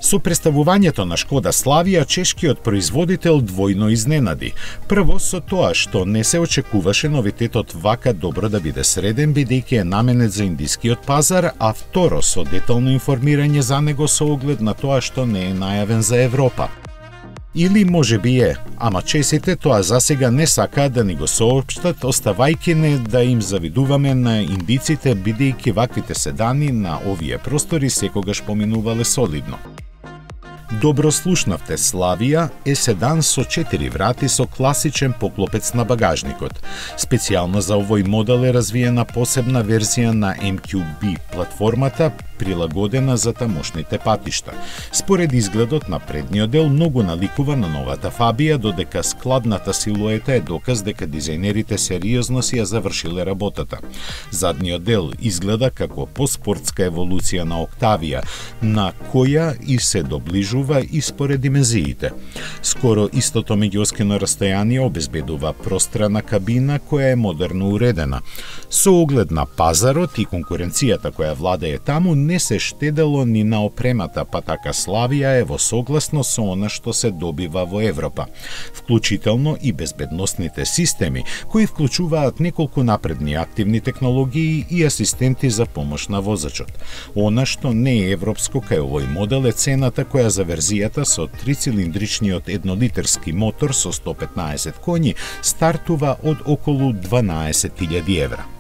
Со представувањето на Шкода Славија, чешкиот производител двојно изненади. Прво со тоа што не се очекуваше новитетот вака добро да биде среден, бидејќи е наменет за индискиот пазар, а второ со детално информирање за него со оглед на тоа што не е најавен за Европа. Или може би е, ама чесите тоа засега не сакаат да ни го соопштат, оставајќи не да им завидуваме на индиците, бидејќи ваквите седани на овие простори секогаш поминувале солидно. Добро слушнавте, Славија е седан со 4 врати со класичен поклопец на багажникот. Специјално за овој модел е развиена посебна верзија на MQB платформата, прилагодена за тамошните патишта. Според изгледот на предниот дел многу наликува на новата Фабија, додека складната силуета е доказ дека дизајнерите сериозно си ја завршиле работата. Задниот дел изгледа како поспортска еволуција на Октавија, на која и се доближува и според димензиите. Скоро истото меѓуоскино растојание обезбедува пространа кабина која е модерно уредена. Со оглед на пазарот и конкуренцијата која владее таму, не се штедело ни на опремата, па така Славија е во согласно со она што се добива во Европа, вклучително и безбедносните системи, кои вклучуваат неколку напредни активни технологии и асистенти за помош на возачот. Она што не е европско кај овој модел е цената која за верзијата со 3-цилиндричниот 1-литерски мотор со 115 коњи стартува од околу 12.000 евра.